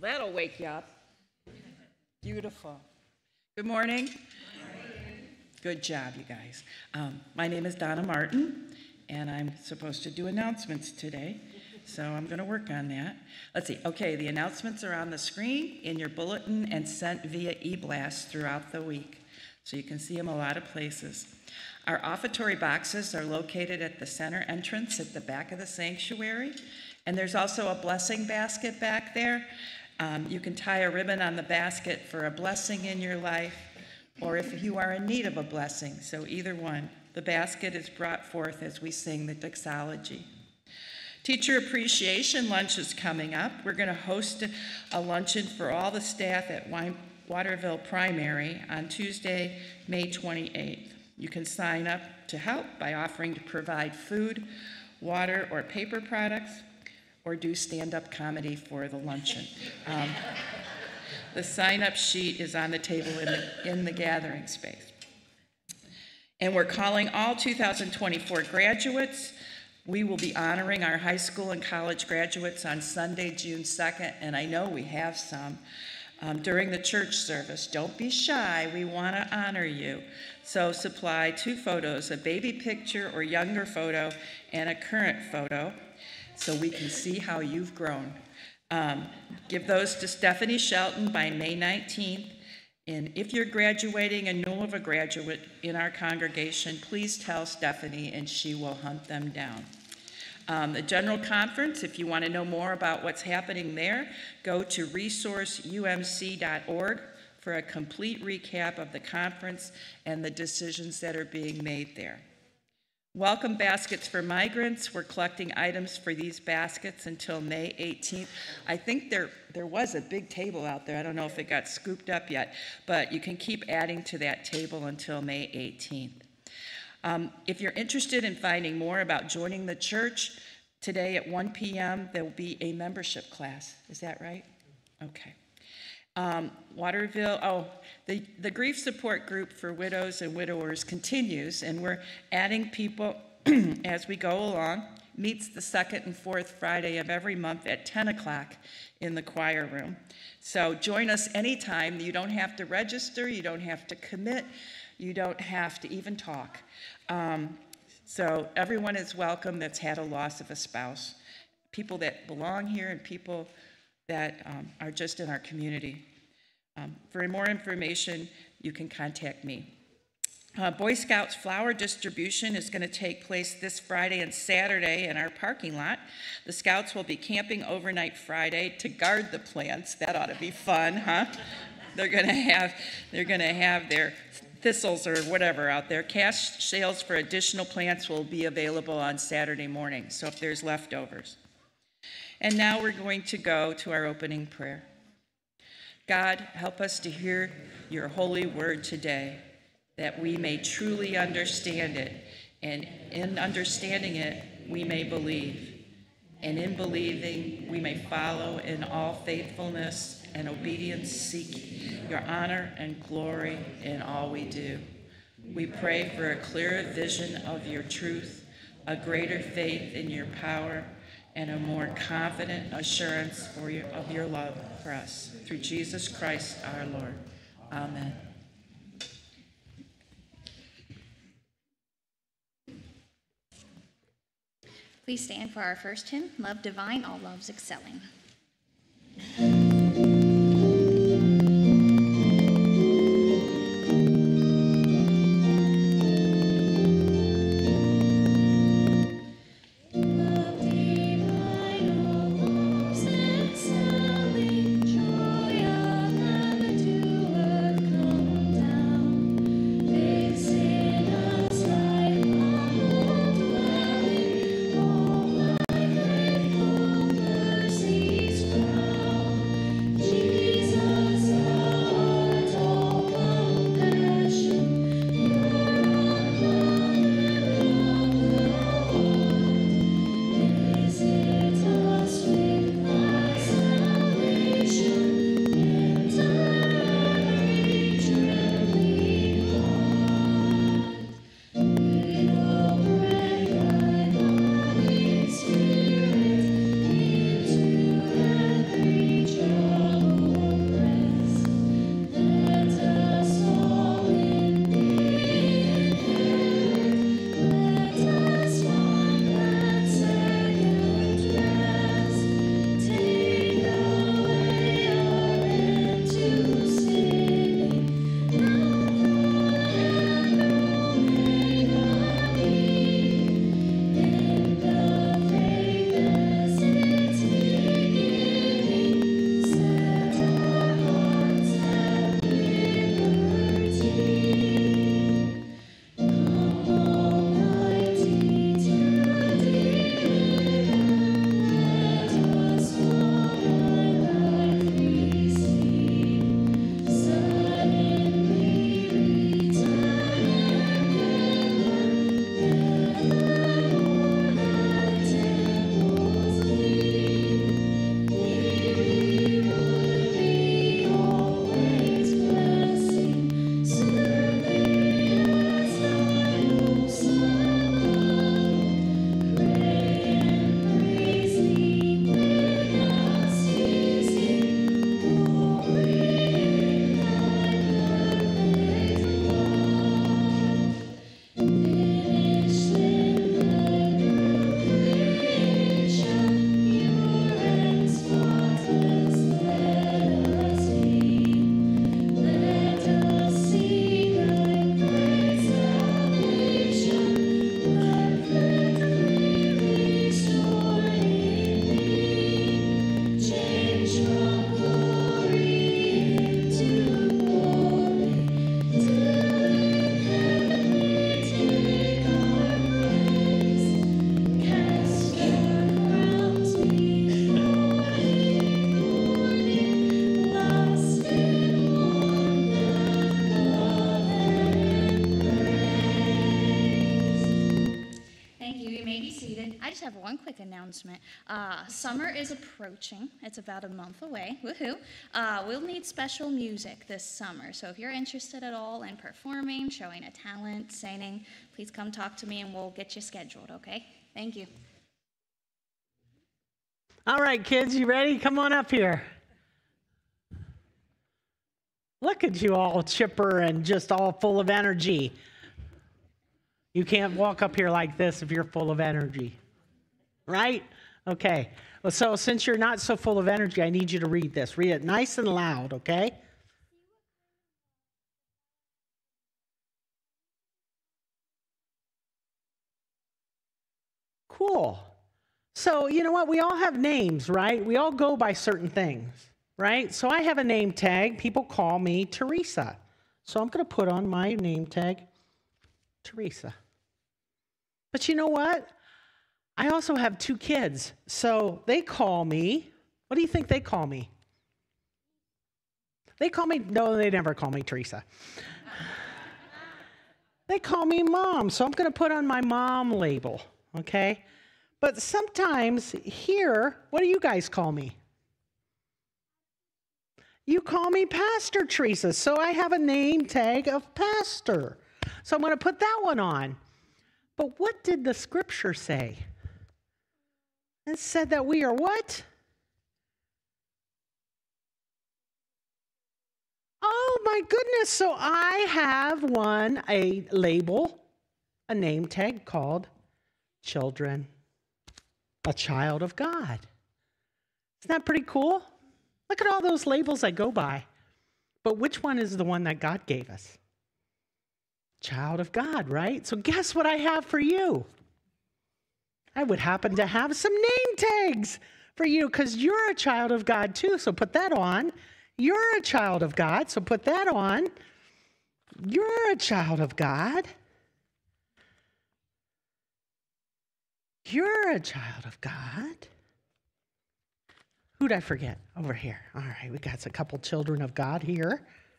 That'll wake you up. Beautiful. Good morning. Good job, you guys. My name is Donna Martin, and I'm supposed to do announcements today, so I'm going to work on that. Let's see. Okay, the announcements are on the screen, in your bulletin, and sent via e-blast throughout the week, so you can see them a lot of places. Our offertory boxes are located at the center entrance at the back of the sanctuary, and there's also a blessing basket back there. You can tie a ribbon on the basket for a blessing in your life, or if you are in need of a blessing, so either one. The basket is brought forth as we sing the doxology. Teacher Appreciation Lunch is coming up. We're going to host a luncheon for all the staff at Waterville Primary on Tuesday, May 28th. You can sign up to help by offering to provide food, water, or paper products, or do stand-up comedy for the luncheon. The sign-up sheet is on the table in the gathering space. And we're calling all 2024 graduates. We will be honoring our high school and college graduates on Sunday, June 2nd, and I know we have some, during the church service. Don't be shy, we want to honor you. So supply 2 photos, a baby picture or younger photo and a current photo, so we can see how you've grown. Give those to Stephanie Shelton by May 19th. And if you're graduating and know of a graduate in our congregation, please tell Stephanie and she will hunt them down. The General Conference, if you want to know more about what's happening there, go to resourceumc.org for a complete recap of the conference and the decisions that are being made there. Welcome baskets for migrants. We're collecting items for these baskets until May 18th. I think there was a big table out there. I don't know if it got scooped up yet, but you can keep adding to that table until May 18th. If you're interested in finding more about joining the church, today at 1 p.m. there will be a membership class. Is that right? Okay. Waterville, the grief support group for widows and widowers continues, and we're adding people as we go along. Meets the 2nd and 4th Friday of every month at 10 o'clock in the choir room. So join us anytime. You don't have to register, you don't have to commit, you don't have to even talk. So everyone is welcome that's had a loss of a spouse. People that belong here and people that are just in our community. For more information, you can contact me. Boy Scouts flower distribution is going to take place this Friday and Saturday in our parking lot. The Scouts will be camping overnight Friday to guard the plants. That ought to be fun, huh? They're going to have their thistles or whatever out there. Cash sales for additional plants will be available on Saturday morning, so if there's leftovers. And now we're going to go to our opening prayer. God, help us to hear your holy word today, that we may truly understand it, and in understanding it, we may believe. And in believing, we may follow in all faithfulness and obedience, seek your honor and glory in all we do. We pray for a clearer vision of your truth, a greater faith in your power, and a more confident assurance of your love for us. Through Jesus Christ our Lord. Amen. Please stand for our first hymn, Love Divine, All Loves Excelling. Mercies crown. have one quick announcement. Summer is approaching. It's about a month away. Woohoo! We'll need special music this summer. So if you're interested at all in performing, showing a talent, singing, please come talk to me and we'll get you scheduled, okay? Thank you. All right, kids, you ready? Come on up here. Look at you all chipper and just all full of energy. You can't walk up here like this if you're full of energy, right? Okay. Well, so since you're not so full of energy, I need you to read this. Read it nice and loud, okay? Cool. So, you know what? We all have names, right? We all go by certain things, right? So I have a name tag. People call me Teresa. So I'm going to put on my name tag, Teresa. But you know what? I also have 2 kids. So they call me, what do you think they call me? They call me, no, they never call me Teresa. They call me Mom. So I'm going to put on my mom label, okay? But sometimes here, what do you guys call me? You call me Pastor Teresa. So I have a name tag of Pastor. So I'm going to put that one on. But what did the scripture say? It said that we are what? Oh my goodness. So I have a label, a name tag called children, a child of God. Isn't that pretty cool? Look at all those labels I go by. But which one is the one that God gave us? Child of God, right? So guess what I have for you? I would happen to have some name tags for you because you're a child of God too. So put that on. You're a child of God. So put that on. You're a child of God. You're a child of God. Who'd I forget? Over here. All right, we got a couple children of God here.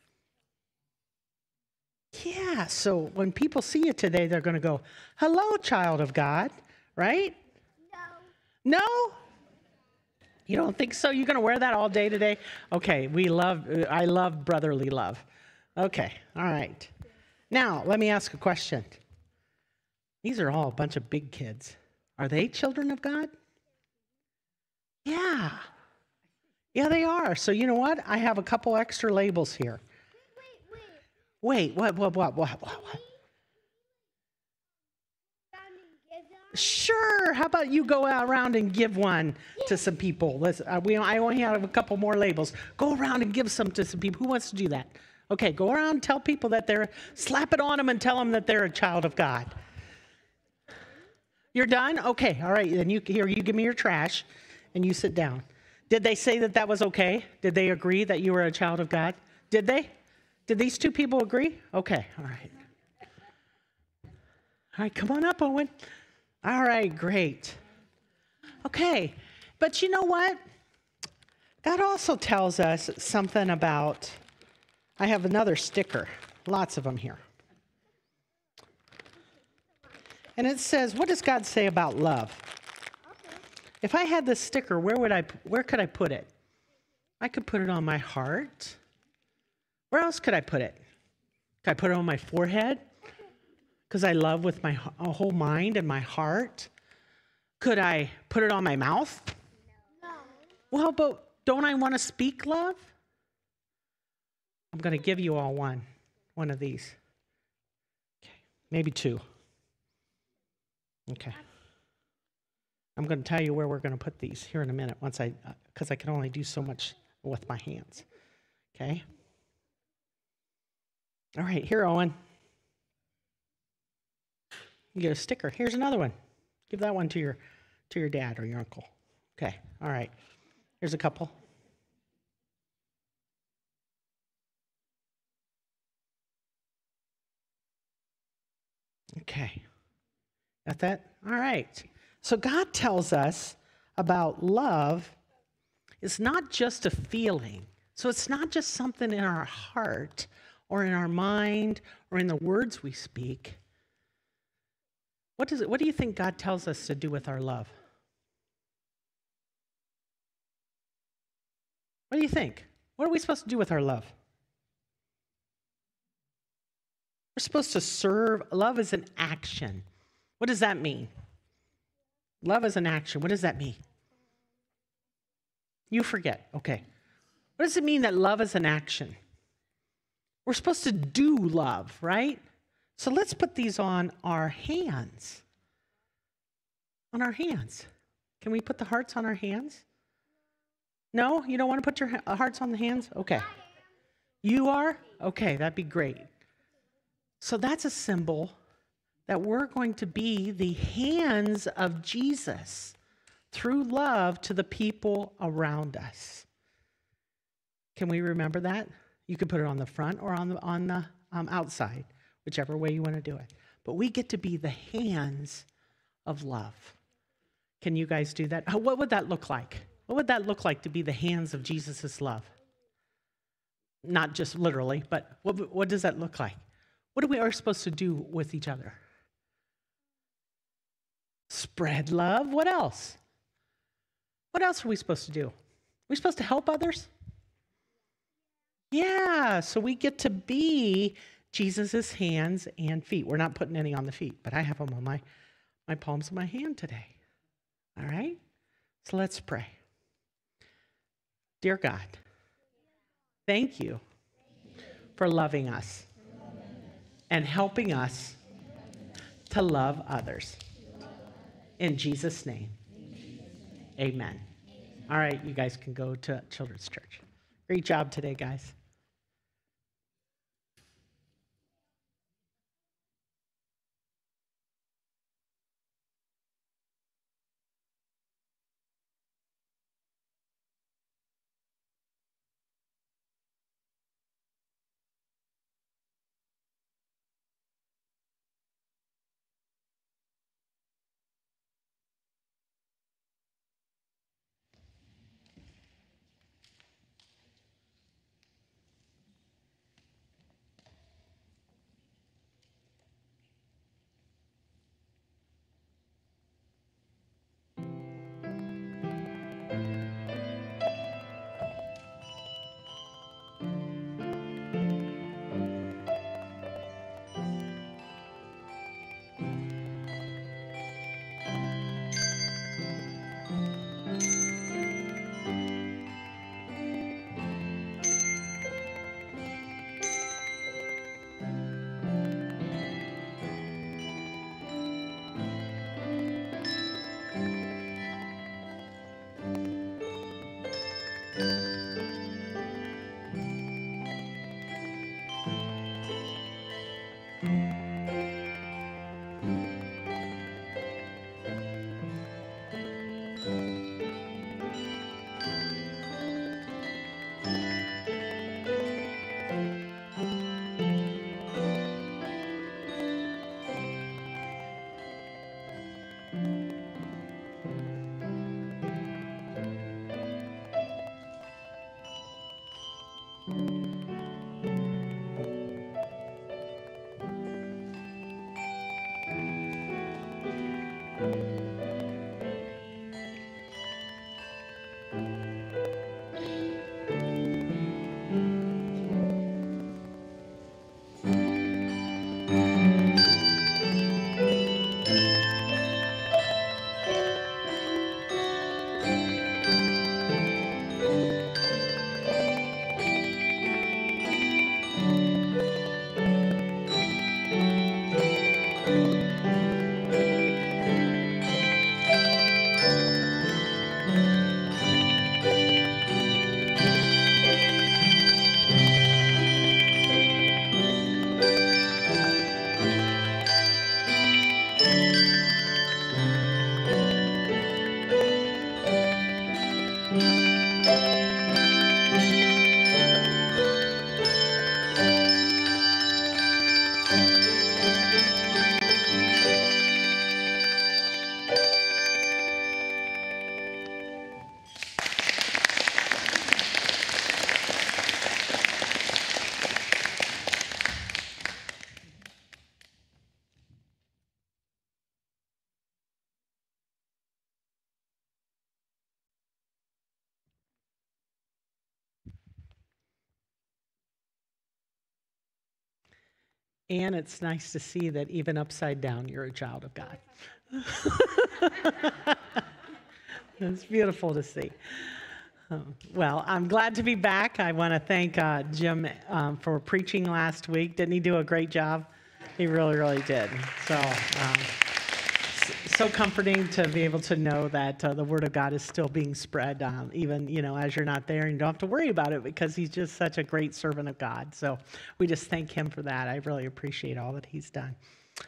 Yeah, so when people see you today, they're going to go, hello, child of God, right? No. No? You don't think so? You're going to wear that all day today? Okay, I love brotherly love. Okay, all right. Now, let me ask a question. These are all a bunch of big kids. Are they children of God? Yeah. Yeah, they are. So you know what? I have a couple extra labels here. Wait, what? Sure. How about you go around and give one to some people? I only have a couple more labels. Go around and give some to some people. Who wants to do that? Okay, go around and tell people that slap it on them and tell them that they're a child of God. You're done? Okay, all right. Then you give me your trash and you sit down. Did they say that was okay? Did they agree that you were a child of God? Did they? Did these 2 people agree? Okay, all right. All right, come on up, Owen. All right, great. Okay, but you know what? God also tells us something about, I have another sticker, lots of them here. And it says, what does God say about love? If I had this sticker, where could I put it? I could put it on my heart. Where else could I put it? Could I put it on my forehead? Because I love with my whole mind and my heart. Could I put it on my mouth? No. Well, but don't I want to speak love? I'm going to give you all one of these. Okay, maybe 2. Okay. I'm going to tell you where we're going to put these here in a minute because I can only do so much with my hands. Okay? All right, here, Owen. You get a sticker. Here's another one. Give that one to your dad or your uncle. Okay, all right. Here's a couple. Okay. Got that? All right. So God tells us about love. It's not just a feeling. So it's not just something in our heart or in our mind or in the words we speak. What do you think God tells us to do with our love? What do you think? What are we supposed to do with our love? We're supposed to serve. Love is an action. What does that mean? Love is an action. What does that mean? You forget. Okay. What does it mean that love is an action? We're supposed to do love, right? So let's put these on our hands. On our hands. Can we put the hearts on our hands? No? You don't want to put your hearts on the hands? Okay. You are? Okay, that'd be great. So that's a symbol that we're going to be the hands of Jesus through love to the people around us. Can we remember that? You can put it on the front or on the outside, whichever way you want to do it. But we get to be the hands of love. Can you guys do that? What would that look like? What would that look like to be the hands of Jesus' love? Not just literally, but what does that look like? What are we supposed to do with each other? Spread love. What else? What else are we supposed to do? Are we supposed to help others? Yeah, so we get to be Jesus' hands and feet. We're not putting any on the feet, but I have them on my palms of my hand today. All right? So let's pray. Dear God, thank you for loving us and helping us to love others. In Jesus' name, amen. All right, you guys can go to Children's Church. Great job today, guys. And it's nice to see that even upside down, you're a child of God. It's beautiful to see. Well, I'm glad to be back. I want to thank Jim for preaching last week. Didn't he do a great job? He really, really did. So comforting to be able to know that the Word of God is still being spread, even, as you're not there, and you don't have to worry about it because he's just such a great servant of God. So we just thank him for that. I really appreciate all that he's done.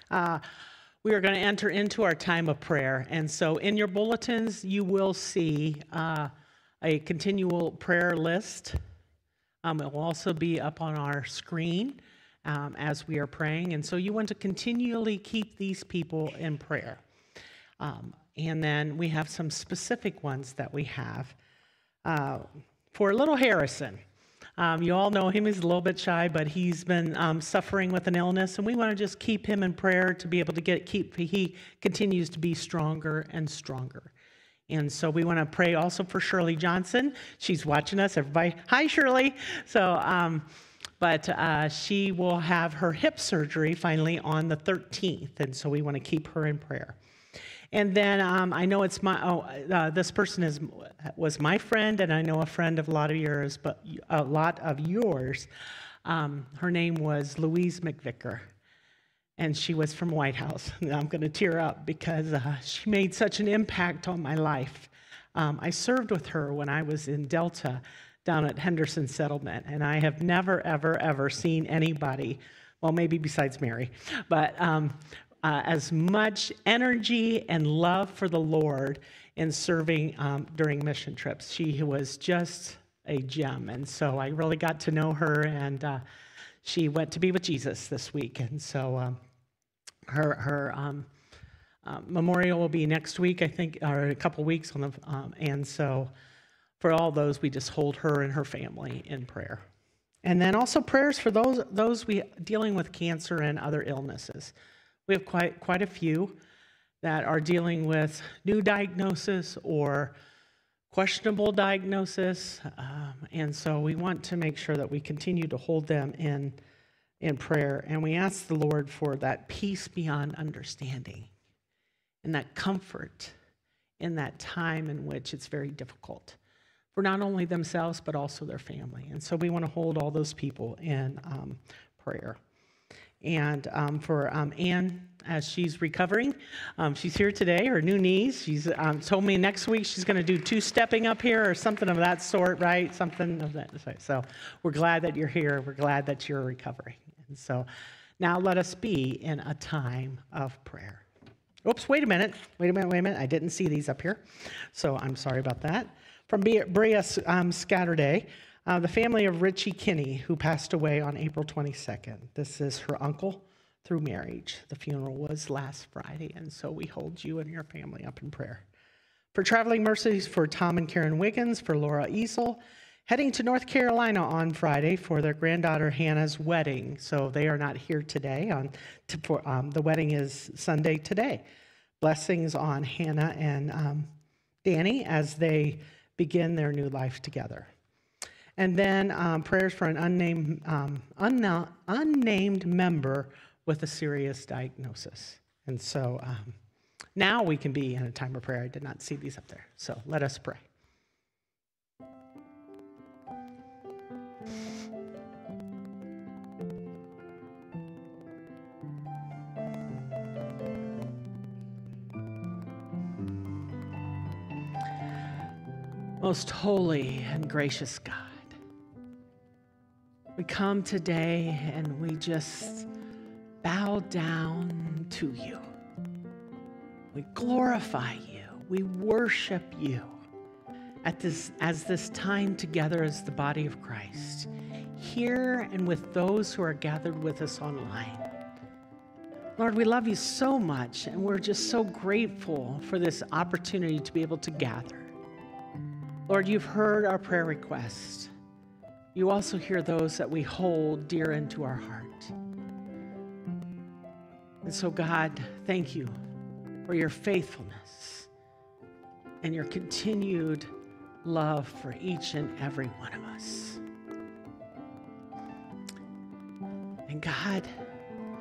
We are going to enter into our time of prayer. And so in your bulletins, you will see a continual prayer list. It will also be up on our screen as we are praying. And so you want to continually keep these people in prayer. And then we have some specific ones that we have. For little Harrison, you all know him. He's a little bit shy, but he's been suffering with an illness, and we want to just keep him in prayer to be able to he continues to be stronger and stronger. And so we want to pray also for Shirley Johnson. She's watching us. Everybody, hi, Shirley. So, but she will have her hip surgery finally on the 13th, and so we want to keep her in prayer. And then I know it's this person was my friend, and I know a friend of a lot of yours, but a lot of yours. Her name was Louise McVicker, and she was from White House. And I'm going to tear up because she made such an impact on my life. I served with her when I was in Delta down at Henderson Settlement, and I have never, ever, ever seen anybody, well, maybe besides Mary, but as much energy and love for the Lord in serving during mission trips. She was just a gem, and so I really got to know her, and she went to be with Jesus this week, and so her memorial will be next week, I think, or a couple weeks on the, and so for all those, we just hold her and her family in prayer. And then also prayers for those dealing with cancer and other illnesses. We have quite a few that are dealing with new diagnosis or questionable diagnosis, and so we want to make sure that we continue to hold them in prayer, and we ask the Lord for that peace beyond understanding and that comfort in that time in which it's very difficult for not only themselves but also their family. And so we want to hold all those people in prayer. And for Ann, as she's recovering, she's here today, her new knees. She's told me next week she's going to do 2-stepping up here or something of that sort, right? Something of that. So we're glad that you're here. We're glad that you're recovering. And so now let us be in a time of prayer. Oops, wait a minute. I didn't see these up here. So I'm sorry about that. From Brea Scatterday. The family of Richie Kinney, who passed away on April 22nd. This is her uncle through marriage. The funeral was last Friday, and so we hold you and your family up in prayer. For traveling mercies for Tom and Karen Wiggins, for Laura Easel, heading to North Carolina on Friday for their granddaughter Hannah's wedding. So they are not here today. The wedding is Sunday today. Blessings on Hannah and Danny as they begin their new life together. And then prayers for an unnamed member with a serious diagnosis. And so now we can be in a time of prayer. I did not see these up there. So let us pray. Most holy and gracious God, we come today and we just bow down to you. We glorify you. We worship you as this time together as the body of Christ, here and with those who are gathered with us online. Lord, we love you so much, and we're just so grateful for this opportunity to be able to gather. Lord, you've heard our prayer requests. You also hear those that we hold dear into our heart. And so, God, thank you for your faithfulness and your continued love for each and every one of us. And God,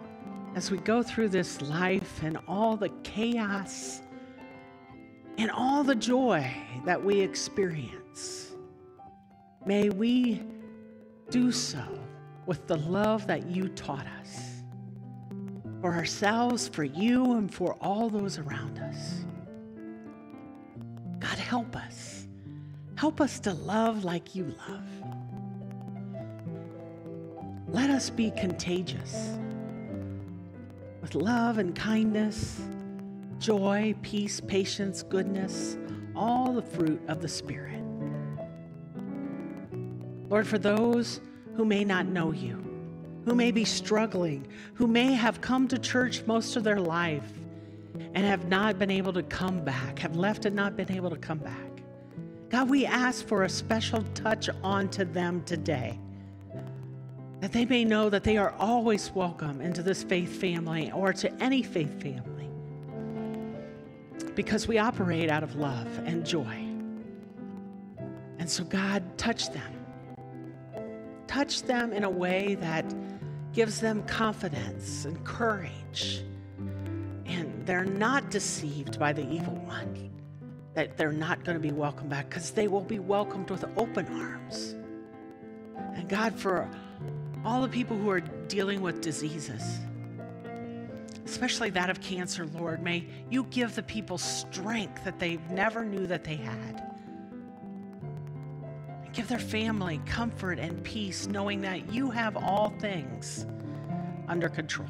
as we go through this life and all the chaos and all the joy that we experience, may we do so with the love that you taught us for ourselves, for you, and for all those around us. God, help us. Help us to love like you love. Let us be contagious with love and kindness, joy, peace, patience, goodness, all the fruit of the Spirit. Lord, for those who may not know you, who may be struggling, who may have come to church most of their life and have not been able to come back, have left and not been able to come back, God, we ask for a special touch onto them today, that they may know that they are always welcome into this faith family or to any faith family, because we operate out of love and joy. And so, God, touch them. Touch them in a way that gives them confidence and courage, and they're not deceived by the evil one, that they're not going to be welcomed back, because they will be welcomed with open arms. And God, for all the people who are dealing with diseases, especially that of cancer, Lord, may you give the people strength that they never knew that they had. And give their family comfort and peace, knowing that you have all things under control.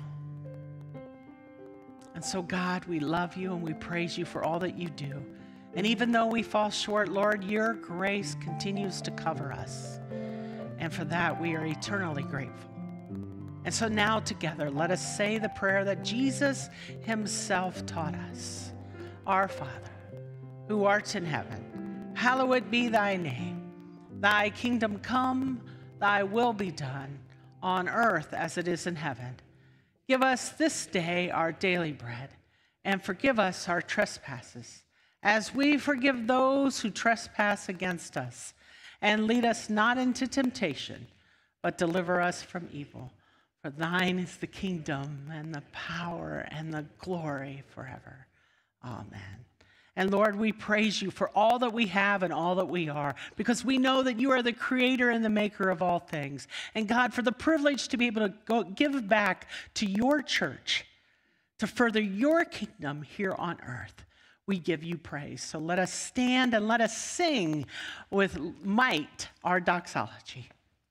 And so, God, we love you and we praise you for all that you do. And even though we fall short, Lord, your grace continues to cover us. And for that, we are eternally grateful. And so now together, let us say the prayer that Jesus himself taught us. Our Father, who art in heaven, hallowed be thy name. Thy kingdom come, thy will be done, on earth as it is in heaven. Give us this day our daily bread, and forgive us our trespasses, as we forgive those who trespass against us. And lead us not into temptation, but deliver us from evil. For thine is the kingdom and the power and the glory forever. Amen. And Lord, we praise you for all that we have and all that we are, because we know that you are the creator and the maker of all things. And God, for the privilege to be able to go give back to your church, to further your kingdom here on earth, we give you praise. So let us stand and let us sing with might our doxology.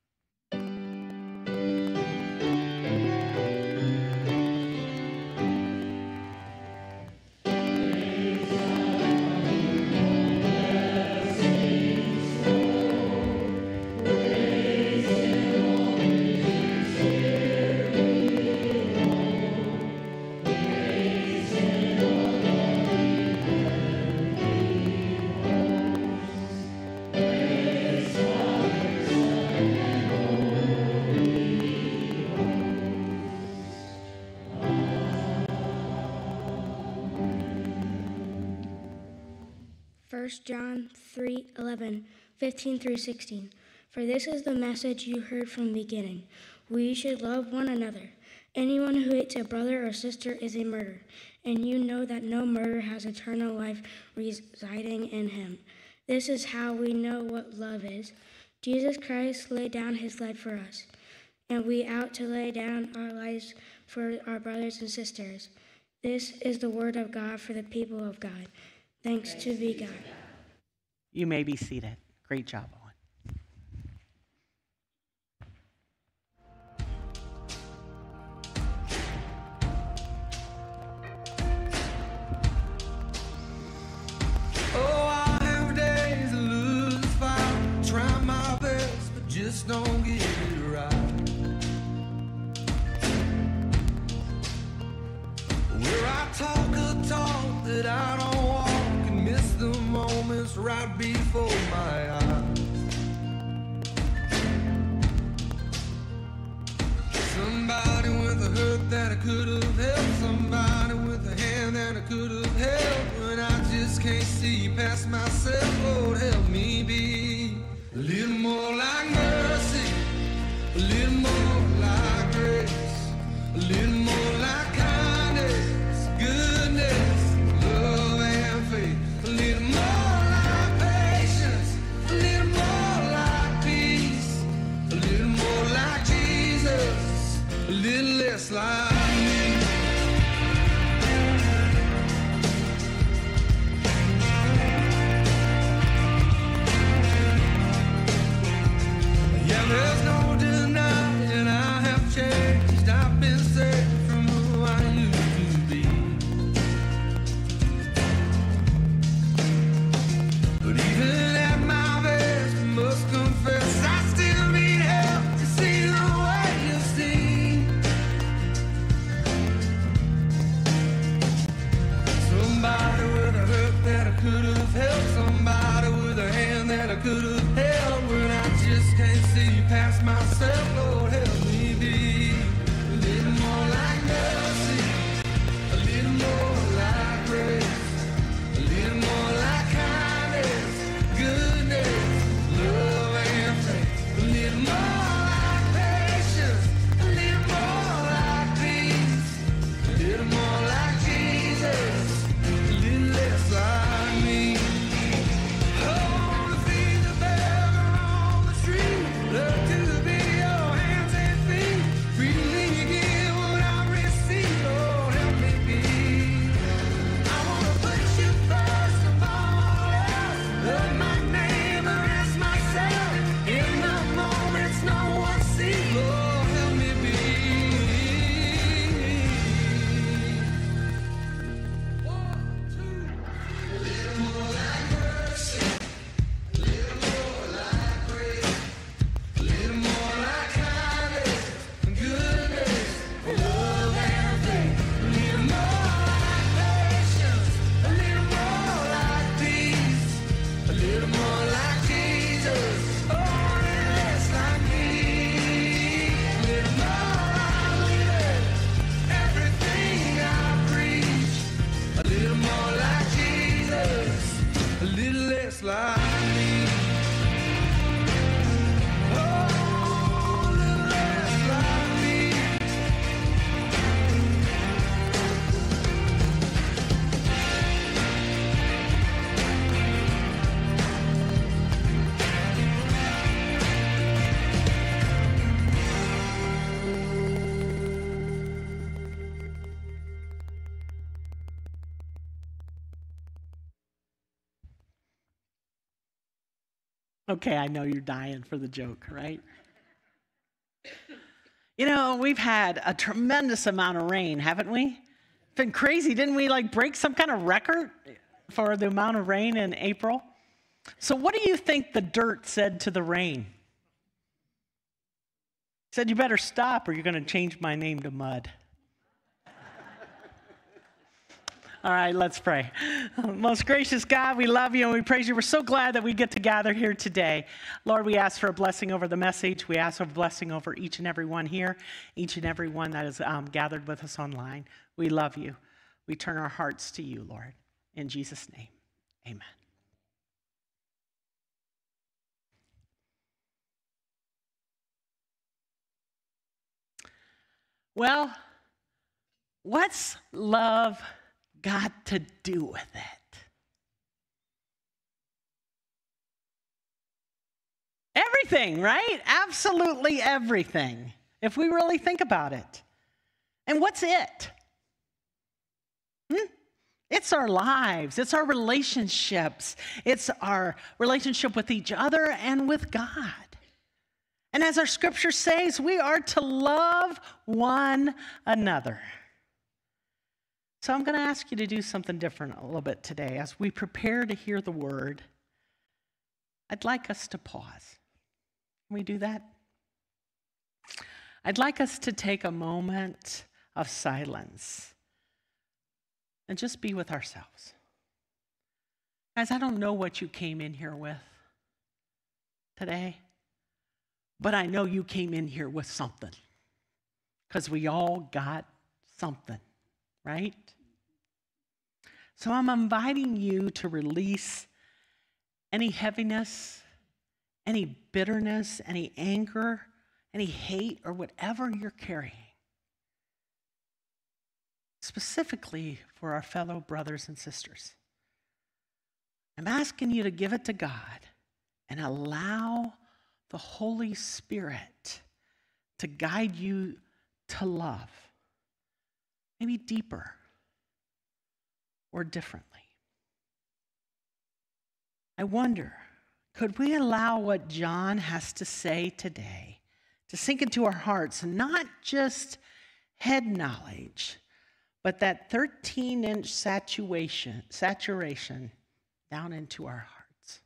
John 3:11, 15 through 16. For this is the message you heard from the beginning. We should love one another. Anyone who hates a brother or sister is a murderer, and you know that no murderer has eternal life residing in him. This is how we know what love is. Jesus Christ laid down his life for us, and we ought to lay down our lives for our brothers and sisters. This is the word of God for the people of God. Thanks to be God. You may be seated. Great job, Owen. Oh, I have days I lose the fight, try my best, but just don't get it right. Where I talk a talk that I don't walk, and miss the moments right before my eyes. Somebody with a hurt that I could have helped, somebody with a hand that I could have held, when I just can't see past myself. Lord, help me be a little more like mercy, a little more like grace, a little more like could have held when I just can't see past myself. Lord, help me be a little more like mercy, a little more like grace, a little more like kindness, goodness, love and faith, a little more like patience, a little more like peace, a little more like Jesus, a little less like me. Oh, to feed the beggar on the street, love to be your hands and feet, freely give what I receive. Lord, help me be. I wanna put you first above all else, love my neighbor as myself, in the moments no one sees. Lord, help me be. 1, 2, a little more like mercy, a little more like grace, a little more like kindness and goodness, love and faith, a little more like patience, a little more like peace, a little more like Jesus, oh, a little less like me, a little more like living everything I preach, a little more like Jesus, a little less like me. Oh, a little less like me. Okay, I know you're dying for the joke, right? You know, we've had a tremendous amount of rain, haven't we? It's been crazy. Didn't we like break some kind of record for the amount of rain in April? So what do you think the dirt said to the rain? It said, you better stop or you're going to change my name to mud. All right, let's pray. Most gracious God, we love you and we praise you. We're so glad that we get to gather here today. Lord, we ask for a blessing over the message. We ask for a blessing over each and every one here, each and every one that is gathered with us online. We love you. We turn our hearts to you, Lord. In Jesus' name, amen. Well, what's love got to do with it? Everything, right? Absolutely everything, if we really think about it. And what's it? It's our lives. It's our relationships. It's our relationship with each other and with God. And as our scripture says, we are to love one another. So I'm going to ask you to do something different a little bit today. As we prepare to hear the word, I'd like us to pause. Can we do that? I'd like us to take a moment of silence and just be with ourselves. Guys, I don't know what you came in here with today, but I know you came in here with something, because we all got something, right? So I'm inviting you to release any heaviness, any bitterness, any anger, any hate, or whatever you're carrying, specifically for our fellow brothers and sisters. I'm asking you to give it to God and allow the Holy Spirit to guide you to love, maybe deeper or differently. I wonder, could we allow what John has to say today to sink into our hearts, and not just head knowledge, but that 13-inch saturation down into our hearts?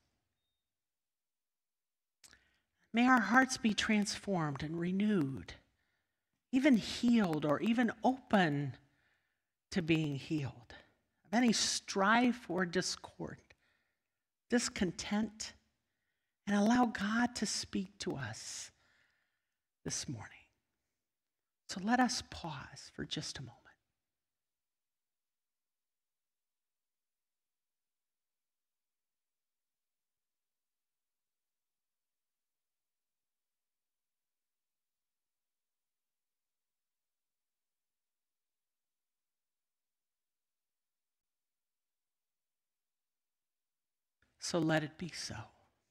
May our hearts be transformed and renewed, even healed, or even open to being healed of any strife or discord, discontent, and allow God to speak to us this morning. So let us pause for just a moment. So let it be so.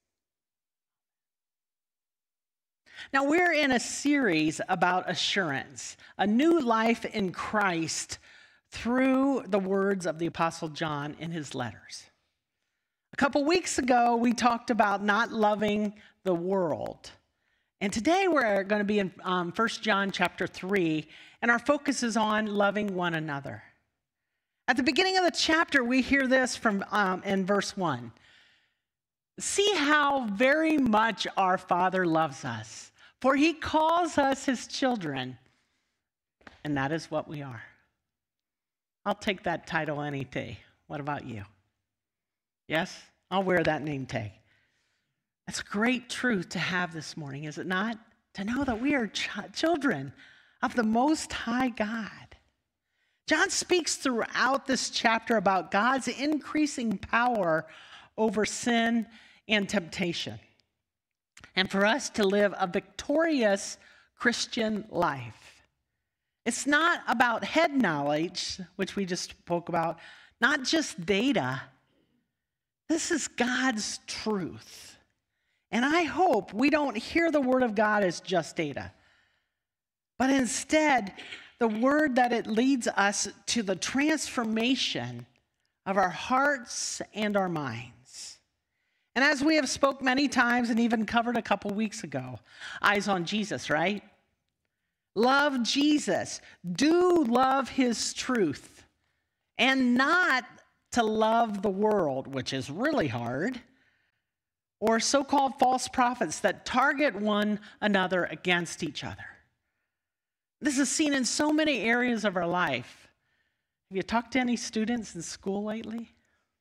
Now, we're in a series about assurance, a new life in Christ through the words of the Apostle John in his letters. A couple weeks ago, we talked about not loving the world. And today we're going to be in 1 John chapter 3, and our focus is on loving one another. At the beginning of the chapter, we hear this from in verse 1. See how very much our Father loves us, for he calls us his children, and that is what we are. I'll take that title any day. What about you? Yes? I'll wear that name tag. That's a great truth to have this morning, is it not? To know that we are children of the Most High God. John speaks throughout this chapter about God's increasing power over sin and temptation, and for us to live a victorious Christian life. It's not about head knowledge, which we just spoke about, not just data. This is God's truth. And I hope we don't hear the word of God as just data, but instead the word that it leads us to the transformation of our hearts and our minds. And as we have spoke many times and even covered a couple weeks ago, eyes on Jesus, right? Love Jesus. Do love his truth. And not to love the world, which is really hard, or so-called false prophets that target one another against each other. This is seen in so many areas of our life. Have you talked to any students in school lately?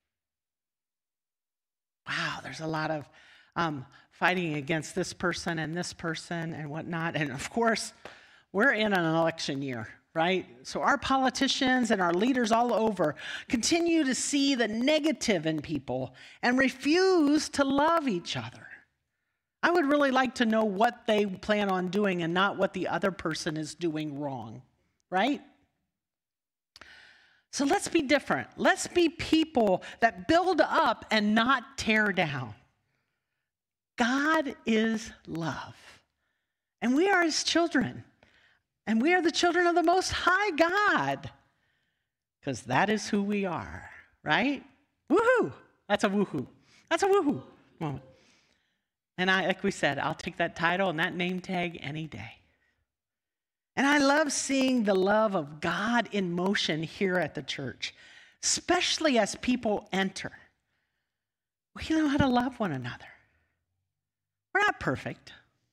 Wow, there's a lot of fighting against this person and whatnot. And of course, we're in an election year, right? So our politicians and our leaders all over continue to see the negative in people and refuse to love each other. I would really like to know what they plan on doing and not what the other person is doing wrong, right? So let's be different. Let's be people that build up and not tear down. God is love. And we are his children. And we are the children of the Most High God. Because that is who we are, right? Woohoo! That's a woohoo. That's a woohoo moment. And like we said, I'll take that title and that name tag any day. And I love seeing the love of God in motion here at the church, especially as people enter. We know how to love one another. We're not perfect.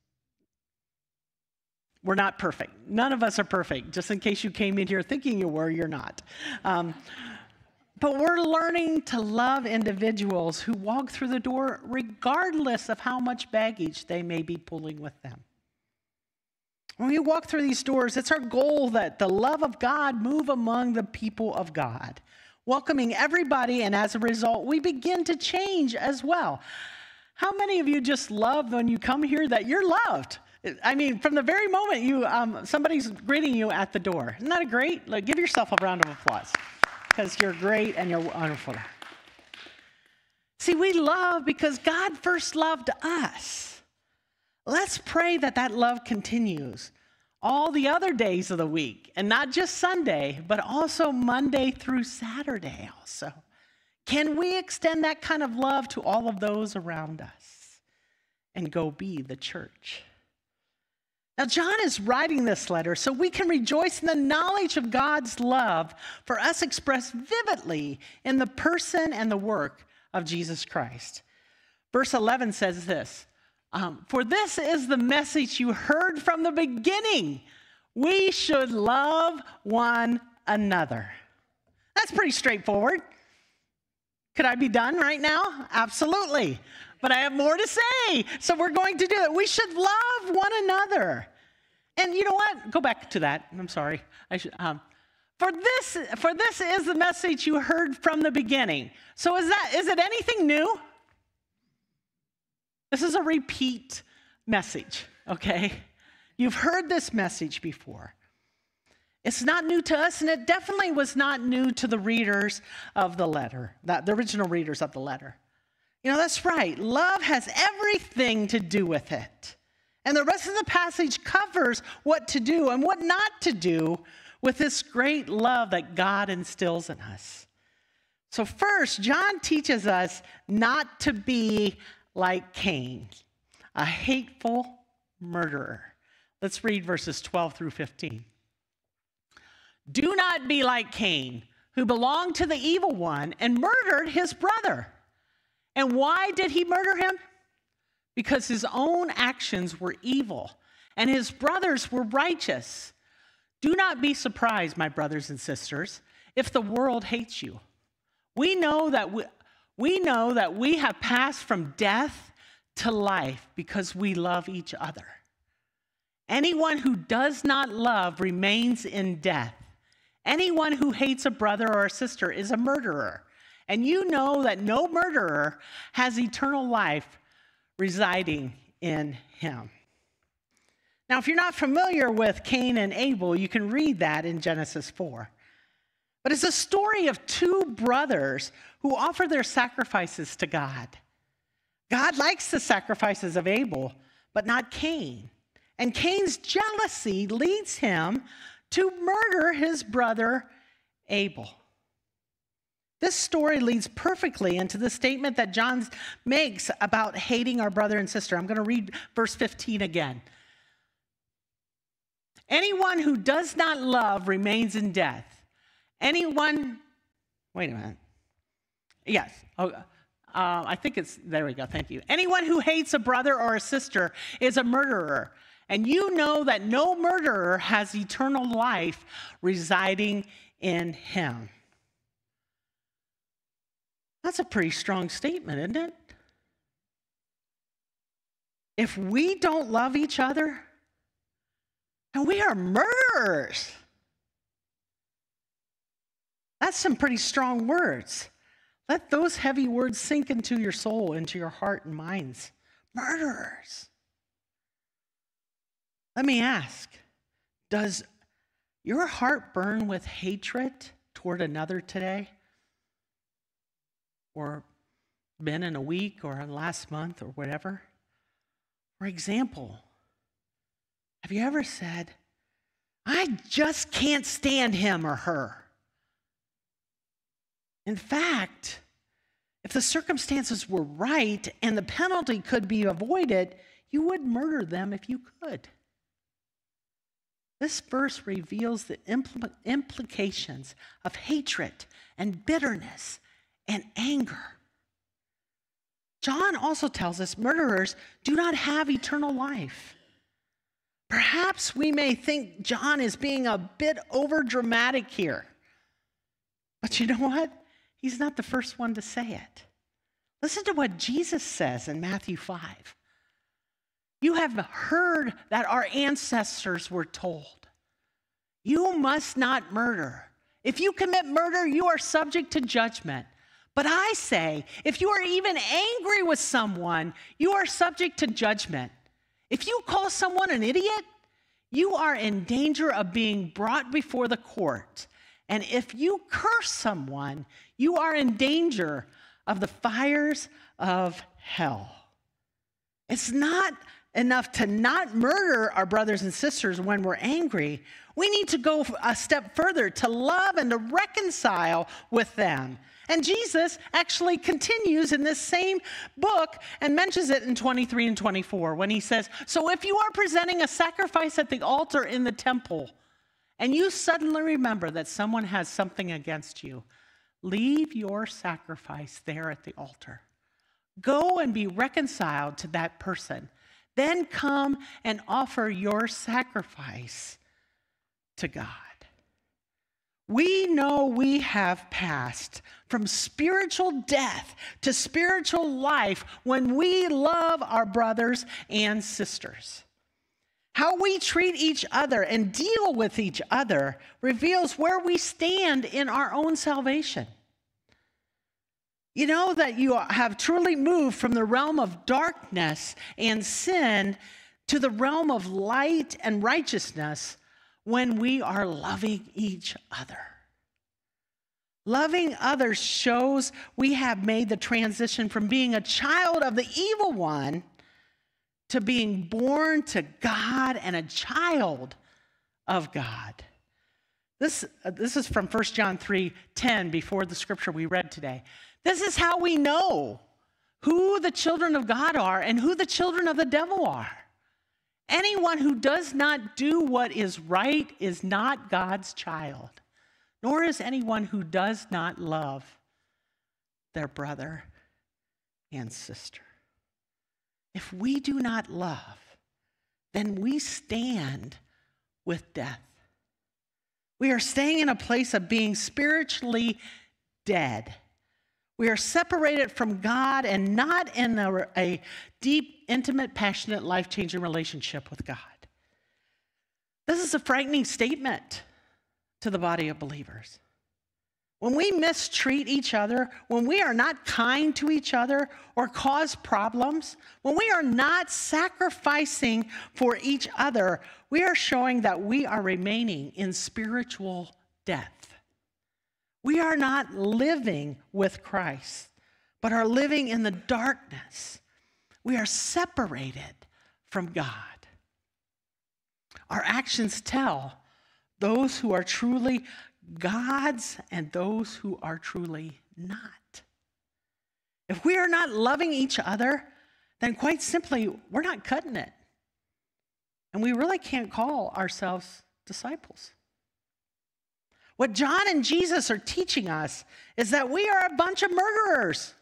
We're not perfect. None of us are perfect. Just in case you came in here thinking you were, you're not. But we're learning to love individuals who walk through the door regardless of how much baggage they may be pulling with them. When we walk through these doors, it's our goal that the love of God move among the people of God, welcoming everybody, and as a result, we begin to change as well. How many of you just love when you come here that you're loved? I mean, from the very moment you somebody's greeting you at the door. Isn't that great? Like, give yourself a round of applause because you're great and you're wonderful. See, we love because God first loved us. Let's pray that that love continues all the other days of the week, and not just Sunday, but also Monday through Saturday also. Can we extend that kind of love to all of those around us and go be the church? Now, John is writing this letter so we can rejoice in the knowledge of God's love for us expressed vividly in the person and the work of Jesus Christ. Verse 11 says this, for this is the message you heard from the beginning. We should love one another. That's pretty straightforward. Could I be done right now? Absolutely. but I have more to say. So we're going to do it. We should love one another. And you know what? Go back to that. I'm sorry. I should. For this is the message you heard from the beginning. So is it anything new? This is a repeat message, okay? You've heard this message before. It's not new to us, and it definitely was not new to the readers of the letter, the original readers of the letter. You know, that's right. Love has everything to do with it. And the rest of the passage covers what to do and what not to do with this great love that God instills in us. So first, John teaches us not to be like Cain, a hateful murderer. Let's read verses 12 through 15. Do not be like Cain, who belonged to the evil one and murdered his brother. And why did he murder him? Because his own actions were evil and his brothers were righteous. Do not be surprised, my brothers and sisters, if the world hates you. We know that we have passed from death to life because we love each other. Anyone who does not love remains in death. Anyone who hates a brother or a sister is a murderer. And you know that no murderer has eternal life residing in him. Now, if you're not familiar with Cain and Abel, you can read that in Genesis 4. But it's a story of two brothers who offer their sacrifices to God. God likes the sacrifices of Abel, but not Cain. And Cain's jealousy leads him to murder his brother Abel. This story leads perfectly into the statement that John makes about hating our brother and sister. I'm going to read verse 15 again. Anyone who does not love remains in death. Wait a minute. Yes. I think there we go. Thank you. Anyone who hates a brother or a sister is a murderer. And you know that no murderer has eternal life residing in him. That's a pretty strong statement, isn't it? If we don't love each other, and we are murderers. That's some pretty strong words. Let those heavy words sink into your soul, into your heart and minds. Murderers. Let me ask, does your heart burn with hatred toward another today? Or been in a week or last month or whatever? For example, have you ever said, I just can't stand him or her? In fact, if the circumstances were right and the penalty could be avoided, you would murder them if you could. This verse reveals the implications of hatred and bitterness and anger. John also tells us murderers do not have eternal life. Perhaps we may think John is being a bit overdramatic here. But you know what? He's not the first one to say it. Listen to what Jesus says in Matthew 5. You have heard that our ancestors were told, you must not murder. If you commit murder, you are subject to judgment. But I say, if you are even angry with someone, you are subject to judgment. If you call someone an idiot, you are in danger of being brought before the court. And if you curse someone, you are in danger of the fires of hell. It's not enough to not murder our brothers and sisters when we're angry. We need to go a step further to love and to reconcile with them. And Jesus actually continues in this same book and mentions it in 23 and 24 when he says, so if you are presenting a sacrifice at the altar in the temple and you suddenly remember that someone has something against you, leave your sacrifice there at the altar. Go and be reconciled to that person. Then come and offer your sacrifice to God. We know we have passed from spiritual death to spiritual life when we love our brothers and sisters. How we treat each other and deal with each other reveals where we stand in our own salvation. You know that you have truly moved from the realm of darkness and sin to the realm of light and righteousness when we are loving each other. Loving others shows we have made the transition from being a child of the evil one to being born to God and a child of God. This is from 1 John 3:10, before the scripture we read today. This is how we know who the children of God are and who the children of the devil are. Anyone who does not do what is right is not God's child, nor is anyone who does not love their brother and sister. If we do not love, then we stand with death. We are staying in a place of being spiritually dead. We are separated from God and not in a deep, intimate, passionate, life-changing relationship with God. This is a frightening statement to the body of believers. When we mistreat each other, when we are not kind to each other or cause problems, when we are not sacrificing for each other, we are showing that we are remaining in spiritual death. We are not living with Christ, but are living in the darkness. We are separated from God. Our actions tell those who are truly God's and those who are truly not. If we are not loving each other, then quite simply, we're not cutting it. And we really can't call ourselves disciples. What John and Jesus are teaching us is that we are a bunch of murderers.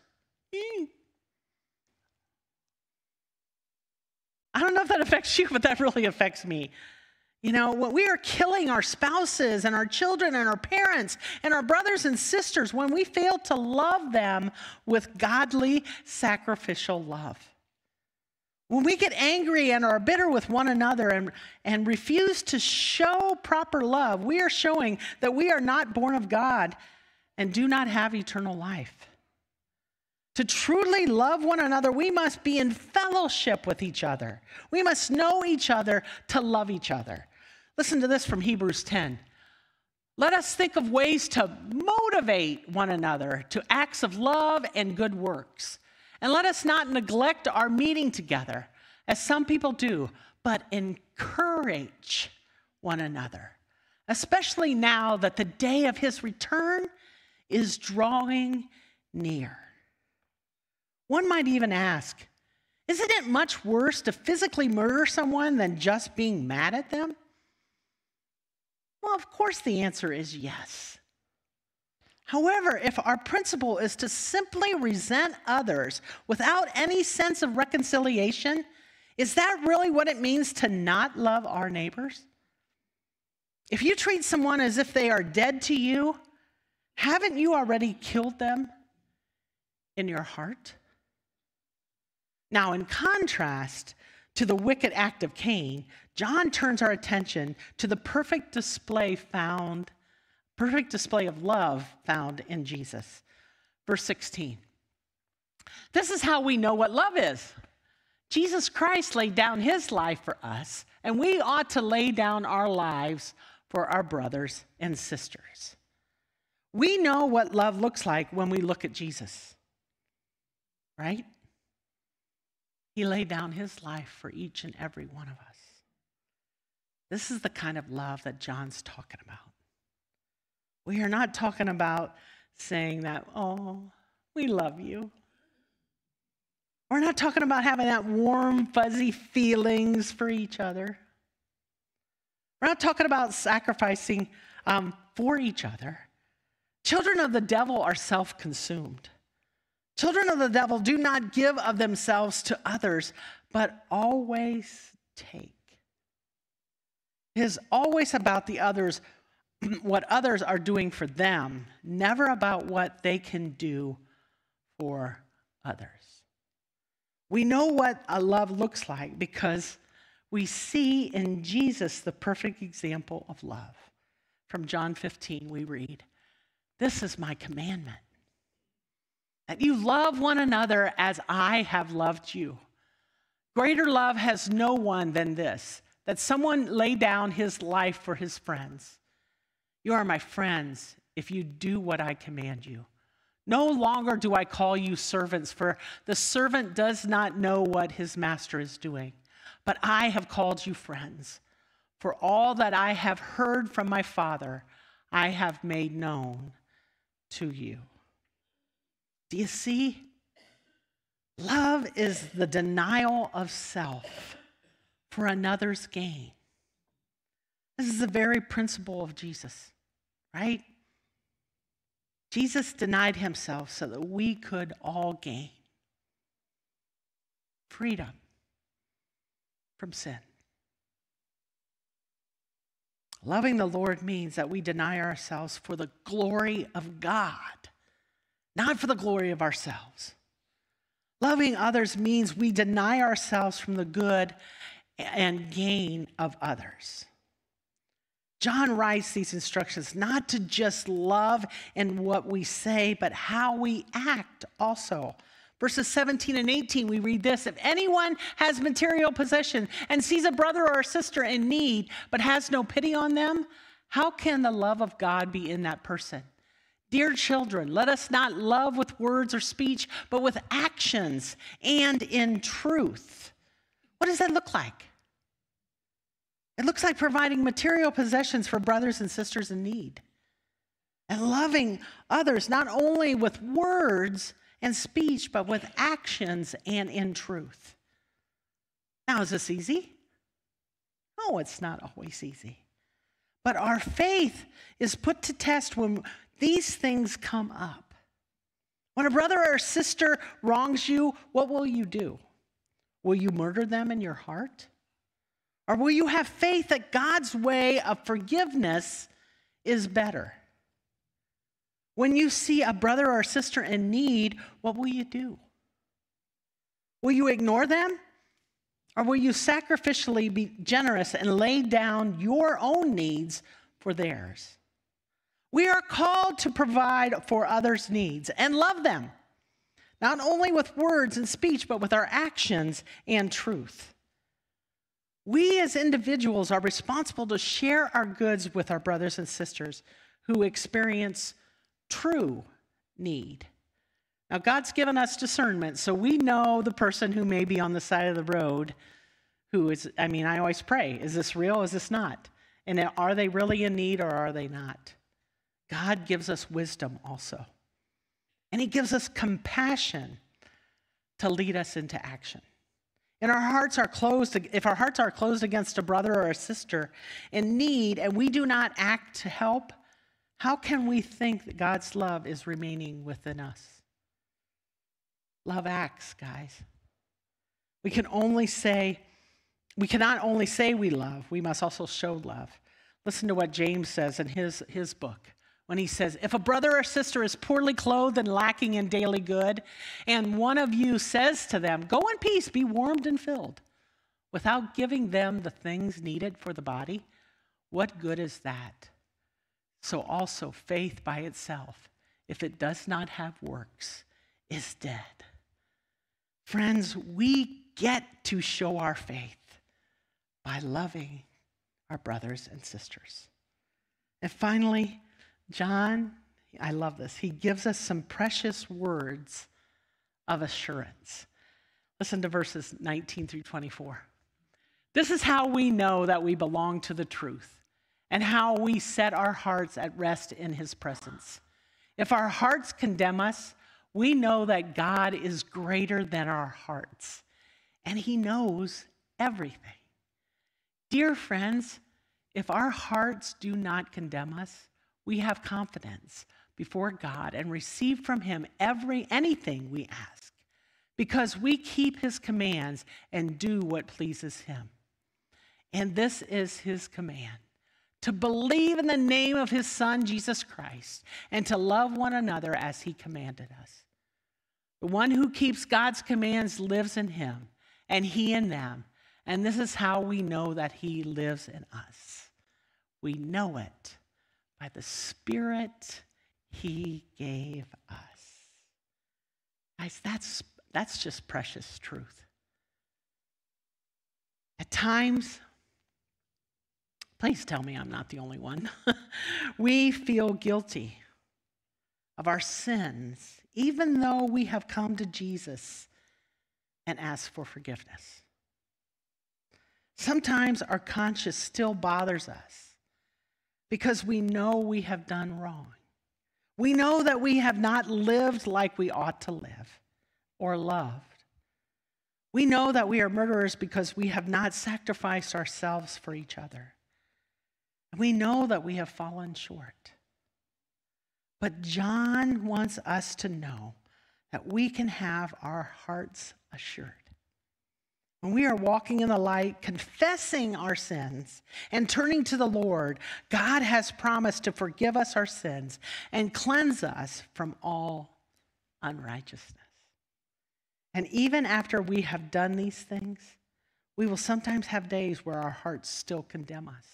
I don't know if that affects you, but that really affects me. You know, when we are killing our spouses and our children and our parents and our brothers and sisters when we fail to love them with godly, sacrificial love. When we get angry and are bitter with one another and refuse to show proper love, we are showing that we are not born of God and do not have eternal life. To truly love one another, we must be in fellowship with each other. We must know each other to love each other. Listen to this from Hebrews 10. Let us think of ways to motivate one another to acts of love and good works. And let us not neglect our meeting together, as some people do, but encourage one another, especially now that the day of his return is drawing near. One might even ask, isn't it much worse to physically murder someone than just being mad at them? Well, of course the answer is yes. However, if our principle is to simply resent others without any sense of reconciliation, is that really what it means to not love our neighbors? If you treat someone as if they are dead to you, haven't you already killed them in your heart? Now, in contrast to the wicked act of Cain, John turns our attention to the perfect display of love found in Jesus. Verse 16. This is how we know what love is. Jesus Christ laid down his life for us, and we ought to lay down our lives for our brothers and sisters. We know what love looks like when we look at Jesus, right? He laid down his life for each and every one of us. This is the kind of love that John's talking about. We are not talking about saying that, oh, we love you. We're not talking about having that warm, fuzzy feelings for each other. We're not talking about sacrificing for each other. Children of the devil are self-consumed. Children of the devil do not give of themselves to others, but always take. It is always about the others what others are doing for them, never about what they can do for others. We know what a love looks like because we see in Jesus the perfect example of love. From John 15, we read, "This is my commandment, that you love one another as I have loved you. Greater love has no one than this, that someone lay down his life for his friends. You are my friends if you do what I command you. No longer do I call you servants, for the servant does not know what his master is doing. But I have called you friends, for all that I have heard from my Father, I have made known to you." Do you see? Love is the denial of self for another's gain. This is the very principle of Jesus, right? Jesus denied himself so that we could all gain freedom from sin. Loving the Lord means that we deny ourselves for the glory of God, not for the glory of ourselves. Loving others means we deny ourselves from the good and gain of others. John writes these instructions not to just love in what we say, but how we act also. Verses 17 and 18, we read this: "If anyone has material possession and sees a brother or a sister in need, but has no pity on them, how can the love of God be in that person? Dear children, let us not love with words or speech, but with actions and in truth." What does that look like? It looks like providing material possessions for brothers and sisters in need, and loving others not only with words and speech, but with actions and in truth. Now, is this easy? No, it's not always easy. But our faith is put to test when these things come up. When a brother or sister wrongs you, what will you do? Will you murder them in your heart? Or will you have faith that God's way of forgiveness is better? When you see a brother or sister in need, what will you do? Will you ignore them? Or will you sacrificially be generous and lay down your own needs for theirs? We are called to provide for others' needs and love them, not only with words and speech, but with our actions and truth. We as individuals are responsible to share our goods with our brothers and sisters who experience true need. Now, God's given us discernment, so we know the person who may be on the side of the road who is, I always pray, is this real, is this not? And are they really in need or are they not? God gives us wisdom also. And he gives us compassion to lead us into action. And if our hearts are closed against a brother or a sister in need and we do not act to help, how can we think that God's love is remaining within us? Love acts, guys. We cannot only say we love, we must also show love. Listen to what James says in his book. When he says, "If a brother or sister is poorly clothed and lacking in daily good, and one of you says to them, 'Go in peace, be warmed and filled,' without giving them the things needed for the body, what good is that? So also faith by itself, if it does not have works, is dead." Friends, we get to show our faith by loving our brothers and sisters. And finally, John, I love this. He gives us some precious words of assurance. Listen to verses 19 through 24. "This is how we know that we belong to the truth and how we set our hearts at rest in his presence. If our hearts condemn us, we know that God is greater than our hearts, and he knows everything. Dear friends, if our hearts do not condemn us, we have confidence before God and receive from him anything we ask, because we keep his commands and do what pleases him. And this is his command, to believe in the name of his Son, Jesus Christ, and to love one another as he commanded us. The one who keeps God's commands lives in him, and he in them. And this is how we know that he lives in us. We know it by the Spirit he gave us. Guys, that's just precious truth. At times, please tell me I'm not the only one, we feel guilty of our sins, even though we have come to Jesus and asked for forgiveness. Sometimes our conscience still bothers us because we know we have done wrong. We know that we have not lived like we ought to live or loved. We know that we are murderers because we have not sacrificed ourselves for each other. And we know that we have fallen short. But John wants us to know that we can have our hearts assured. When we are walking in the light, confessing our sins, and turning to the Lord, God has promised to forgive us our sins and cleanse us from all unrighteousness. And even after we have done these things, we will sometimes have days where our hearts still condemn us.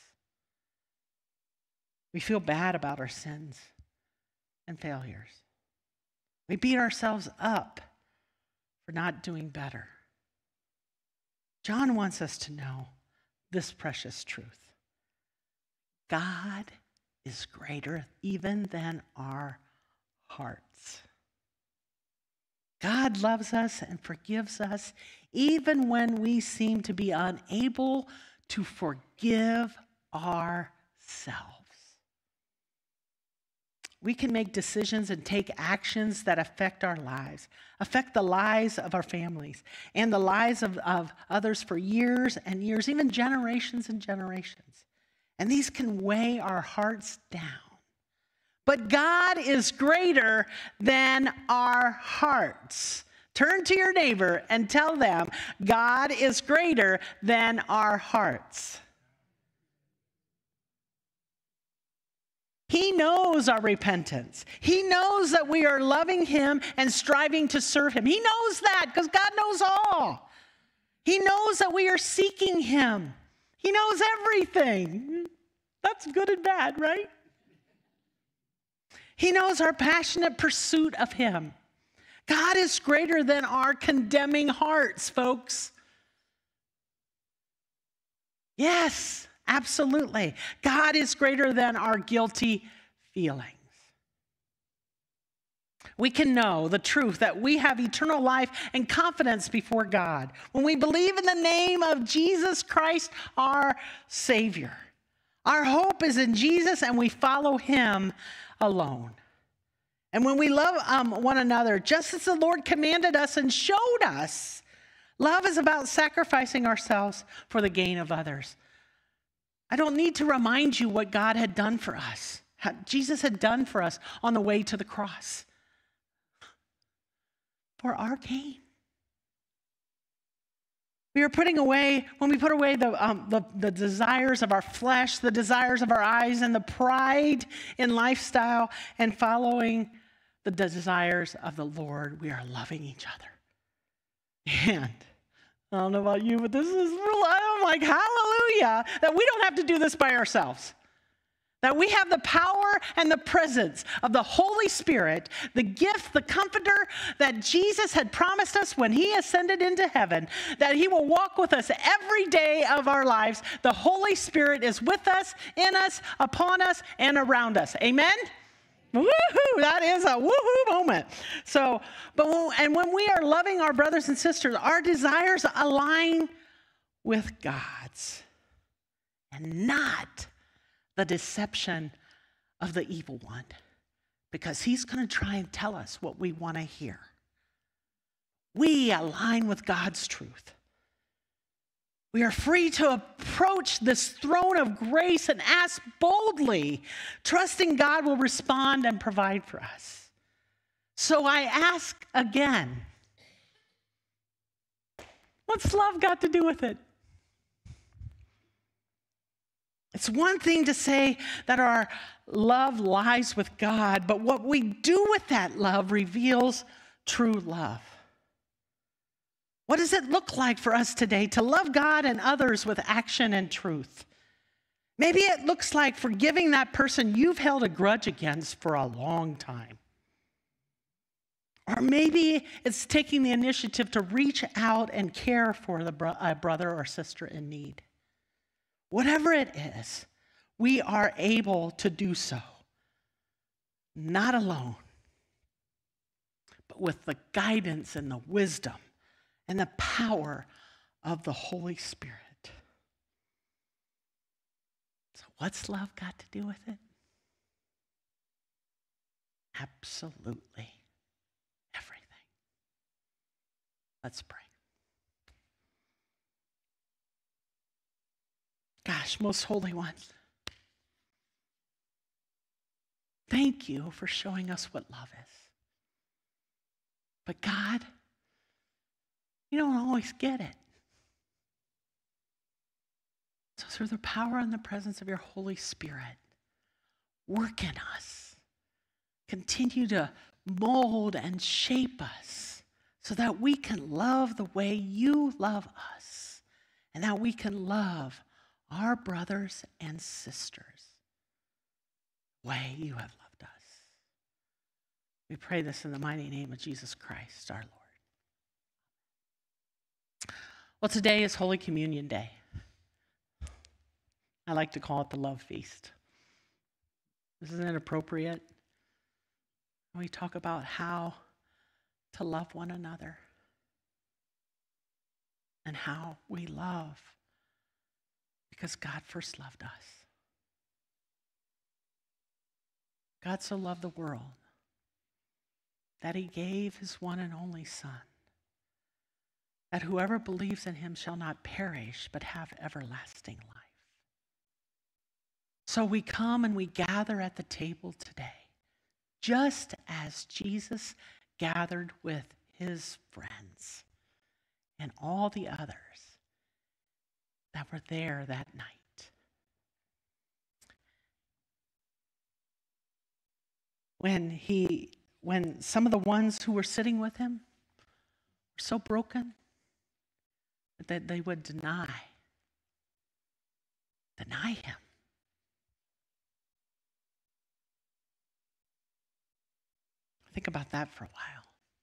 We feel bad about our sins and failures. We beat ourselves up for not doing better. John wants us to know this precious truth. God is greater even than our hearts. God loves us and forgives us even when we seem to be unable to forgive ourselves. We can make decisions and take actions that affect our lives, affect the lives of our families, and the lives of others for years and years, even generations and generations. And these can weigh our hearts down. But God is greater than our hearts. Turn to your neighbor and tell them, God is greater than our hearts. He knows our repentance. He knows that we are loving him and striving to serve him. He knows that because God knows all. He knows that we are seeking him. He knows everything. That's good and bad, right? He knows our passionate pursuit of him. God is greater than our condemning hearts, folks. Yes. Absolutely. God is greater than our guilty feelings. We can know the truth that we have eternal life and confidence before God when we believe in the name of Jesus Christ, our Savior. Our hope is in Jesus and we follow him alone. And when we love one another, just as the Lord commanded us and showed us, love is about sacrificing ourselves for the gain of others. I don't need to remind you what God had done for us, how Jesus had done for us on the way to the cross for our gain. We are putting away, when we put away the desires of our flesh, the desires of our eyes, and the pride in lifestyle, and following the desires of the Lord, we are loving each other. And I don't know about you, but this is real. I'm like, hallelujah, that we don't have to do this by ourselves. That we have the power and the presence of the Holy Spirit, the gift, the comforter that Jesus had promised us when he ascended into heaven, that he will walk with us every day of our lives. The Holy Spirit is with us, in us, upon us, and around us. Amen? Woohoo! That is a woohoo moment. So, when we are loving our brothers and sisters, our desires align with God's and not the deception of the evil one, because he's going to try and tell us what we want to hear. We align with God's truth. We are free to approach this throne of grace and ask boldly, trusting God will respond and provide for us. So I ask again, what's love got to do with it? It's one thing to say that our love lies with God, but what we do with that love reveals true love. What does it look like for us today to love God and others with action and truth? Maybe it looks like forgiving that person you've held a grudge against for a long time. Or maybe it's taking the initiative to reach out and care for a brother or sister in need. Whatever it is, we are able to do so, not alone, but with the guidance and the wisdom and the power of the Holy Spirit. So what's love got to do with it? Absolutely everything. Let's pray. Gosh, most holy one, thank you for showing us what love is. But God, you don't always get it. So through the power and the presence of your Holy Spirit, work in us. Continue to mold and shape us so that we can love the way you love us and that we can love our brothers and sisters the way you have loved us. We pray this in the mighty name of Jesus Christ, our Lord. Well, today is Holy Communion Day. I like to call it the love feast. Isn't it appropriate? We talk about how to love one another and how we love because God first loved us. God so loved the world that he gave his one and only Son, that whoever believes in him shall not perish but have everlasting life. So we come and we gather at the table today, just as Jesus gathered with his friends and all the others that were there that night. When some of the ones who were sitting with him were so broken that they would deny him. Think about that for a while.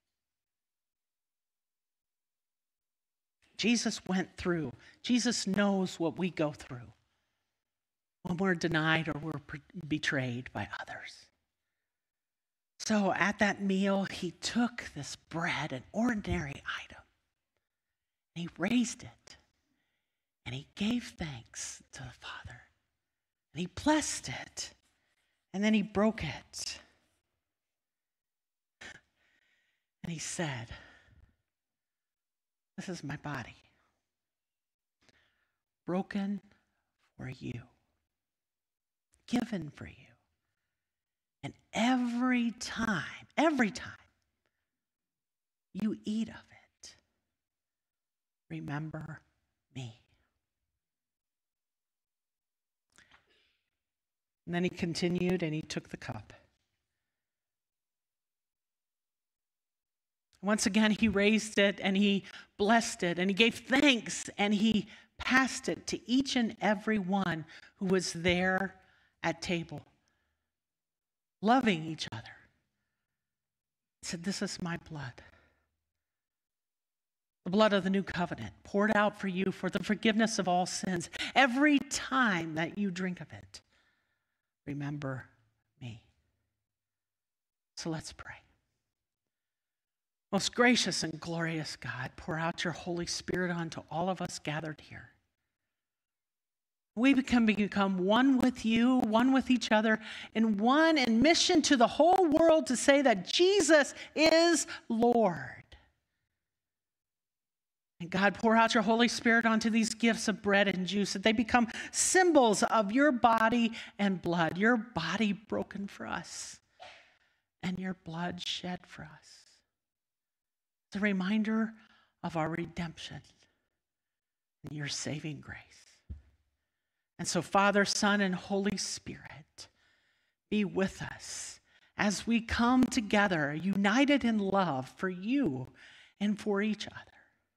Jesus went through. Jesus knows what we go through when we're denied or we're betrayed by others. So at that meal, he took this bread, an ordinary item, and he raised it, and he gave thanks to the Father, and he blessed it, and then he broke it. And he said, "This is my body, broken for you, given for you. And every time you eat of it, remember me." And then he continued and he took the cup. Once again, he raised it and he blessed it and he gave thanks and he passed it to each and every one who was there at table, loving each other. He said, "This is my blood, the blood of the new covenant, poured out for you for the forgiveness of all sins. Every time that you drink of it, remember me." So let's pray. Most gracious and glorious God, pour out your Holy Spirit onto all of us gathered here. We become one with you, one with each other, and one in mission to the whole world to say that Jesus is Lord. And God, pour out your Holy Spirit onto these gifts of bread and juice, that they become symbols of your body and blood, your body broken for us, and your blood shed for us. It's a reminder of our redemption and your saving grace. And so, Father, Son, and Holy Spirit, be with us as we come together, united in love for you and for each other.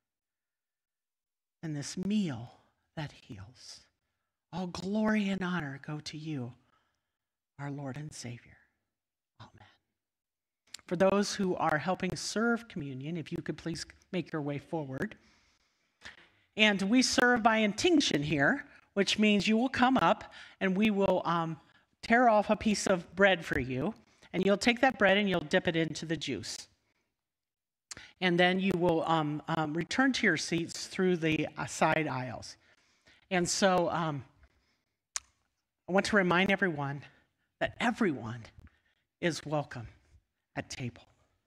And this meal that heals. All glory and honor go to you, our Lord and Savior. Amen. For those who are helping serve communion, if you could please make your way forward. And we serve by intinction here, which means you will come up and we will tear off a piece of bread for you. And you'll take that bread and you'll dip it into the juice. And then you will return to your seats through the side aisles. And so I want to remind everyone that everyone is welcome at table.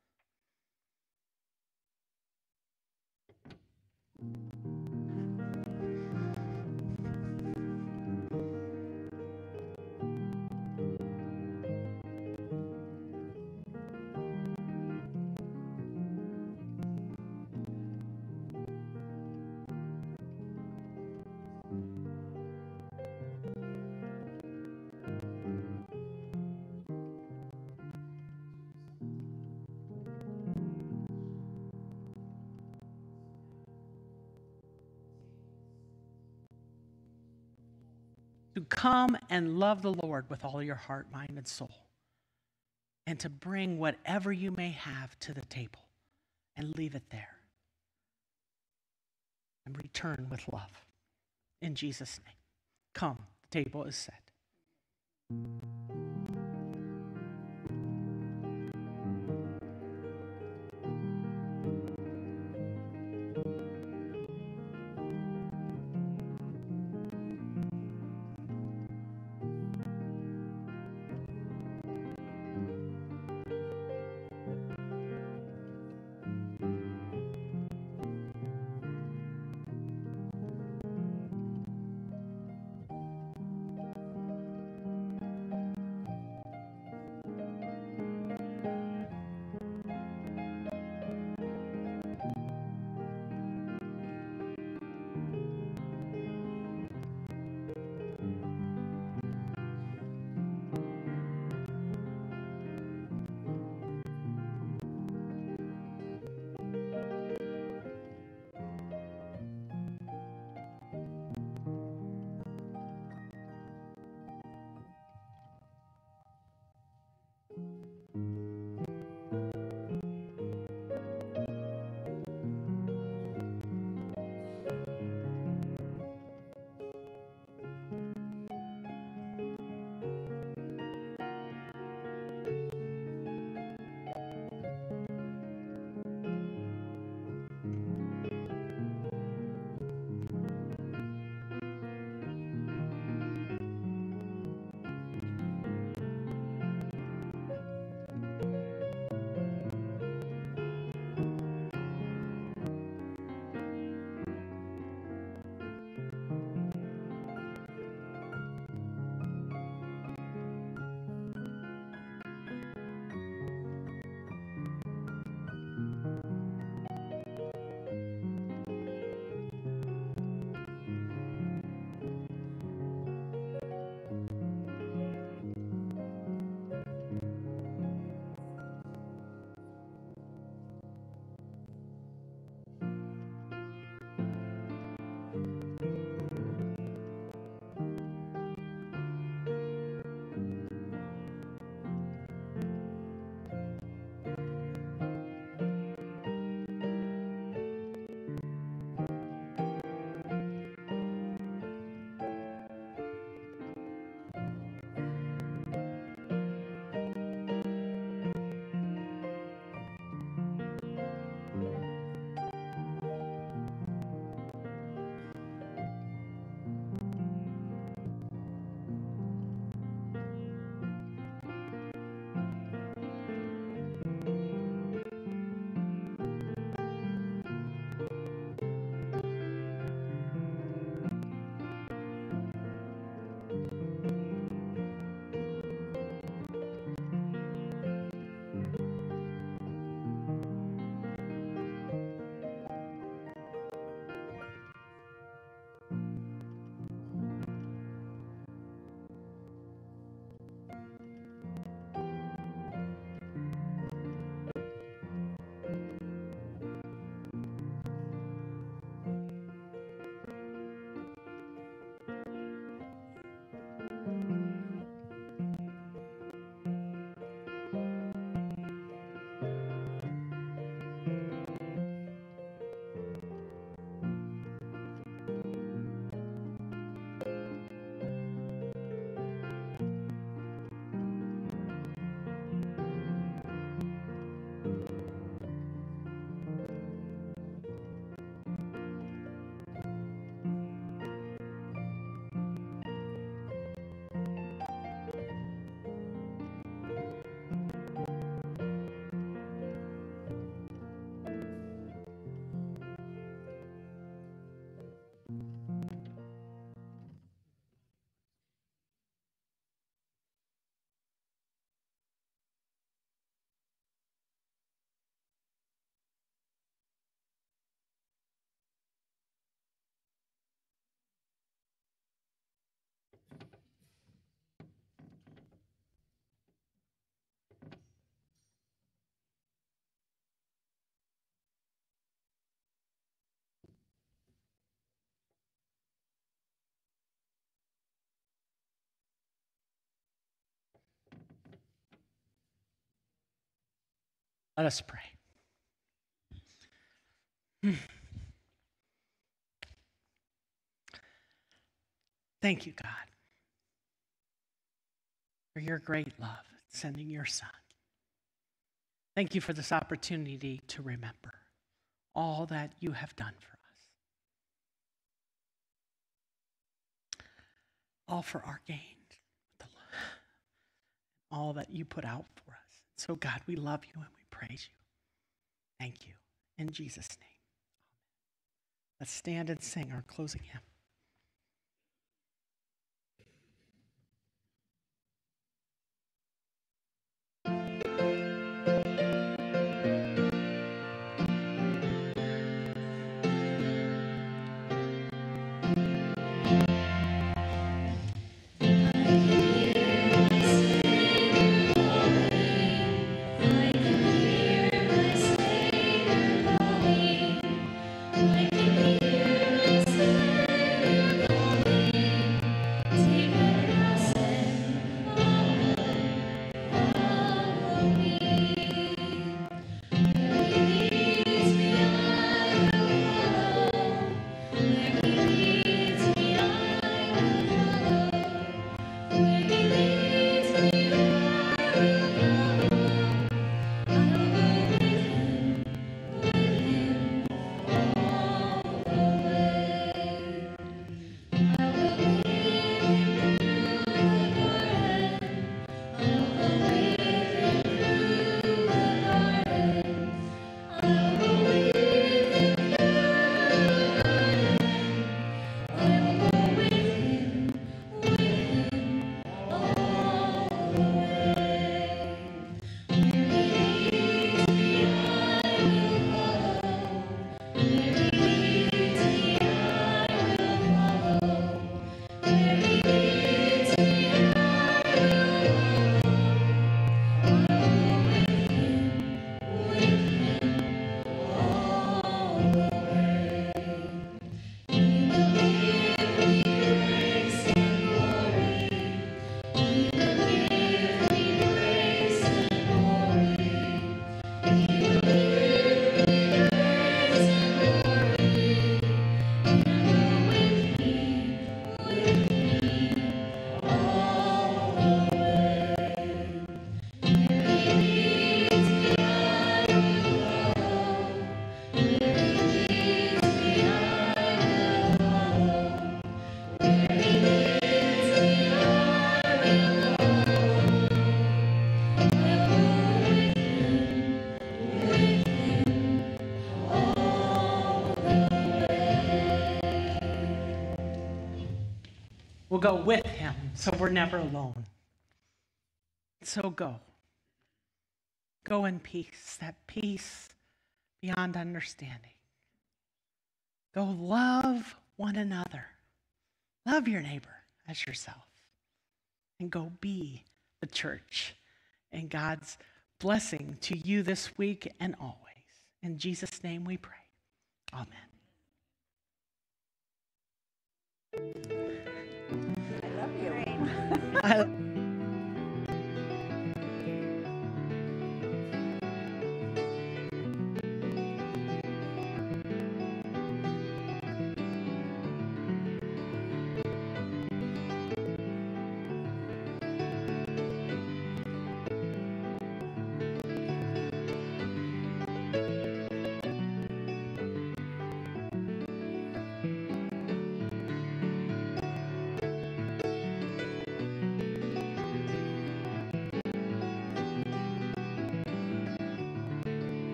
To come and love the Lord with all your heart, mind, and soul, and to bring whatever you may have to the table and leave it there and return with love. In Jesus' name, come, the table is set. Let us pray. Thank you, God, for your great love, sending your Son. Thank you for this opportunity to remember all that you have done for us, all for our gain, all that you put out for us. So, God, we love you and we praise you. Thank you. In Jesus' name. Let's stand and sing our closing hymn. We'll go with him, so we're never alone. So go. Go in peace, that peace beyond understanding. Go love one another. Love your neighbor as yourself. And go be the church. And God's blessing to you this week and always. In Jesus' name we pray. Amen. I love you.